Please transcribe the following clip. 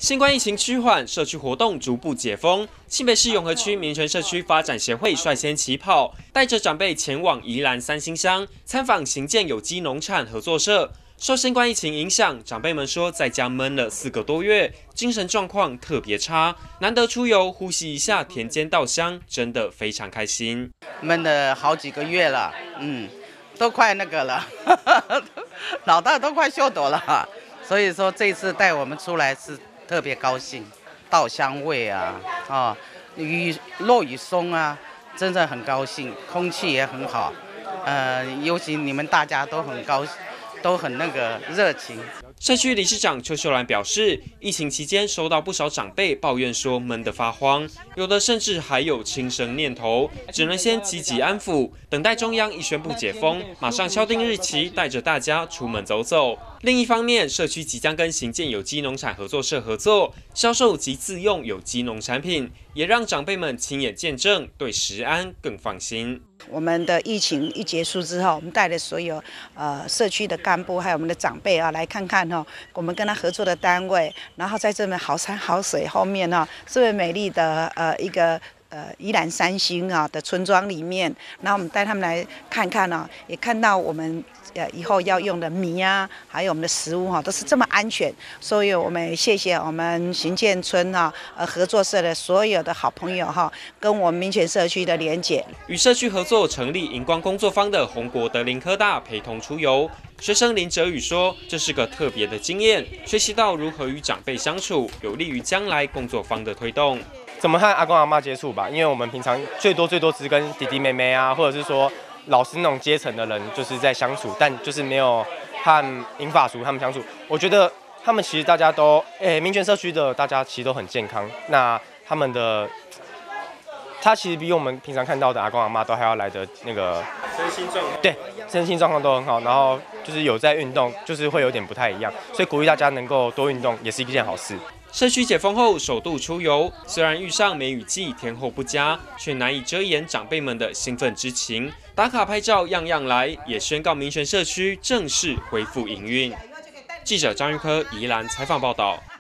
新冠疫情趋缓，社区活动逐步解封。新北市永和区民权社区发展协会率先起跑，带着长辈前往宜兰三星乡参访行建有机农产合作社。受新冠疫情影响，长辈们说在家闷了4个多月，精神状况特别差。难得出游，呼吸一下田间稻香，真的非常开心。 闷了好几个月了，都快那个了，老大都快秀抖了。所以说这次带我们出来是特别高兴，稻香味啊，落雨松啊，真的很高兴，空气也很好，尤其你们大家都很高兴。都很热情。 社区理事长邱秀兰表示，疫情期间收到不少长辈抱怨说闷得发慌，有的甚至还有轻生念头，只能先积极安抚，等待中央一宣布解封，马上敲定日期，带着大家出门走走。另一方面，社区即将跟行建有机农产合作社合作，销售及自用有机农产品，也让长辈们亲眼见证，对食安更放心。 我们的疫情一结束之后，我们带了所有社区的干部还有我们的长辈啊来看看我们跟他合作的单位，然后在这边好山好水后面这么美丽的一个宜兰三星的村庄里面，然后我们带他们来看看也看到我们以后要用的米啊，还有我们的食物都是这么安全，所以我们也谢谢我们行建村合作社的所有的好朋友跟我们民权社区的连结。 与社区合作成立荧光工作坊的宏国德林科大陪同出游，学生林哲宇说，这是个特别的经验，学习到如何与长辈相处，有利于将来工作坊的推动。 怎么和阿公阿嬷接触吧，因为我们平常最多只是跟弟弟妹妹啊，或者是说老师那种阶层的人就是在相处，但就是没有和银发族他们相处。我觉得他们其实大家都民权社区的大家其实都很健康，那他其实比我们平常看到的阿公阿嬷都还要来的身心状况，对，身心状况都很好，然后就是有在运动，就是会有点不太一样，所以鼓励大家能够多运动也是一件好事。 社区解封后首度出游，虽然遇上梅雨季，天候不佳，却难以遮掩长辈们的兴奋之情。打卡拍照样样来，也宣告民权社区正式恢复营运。记者张玉科宜兰采访报道。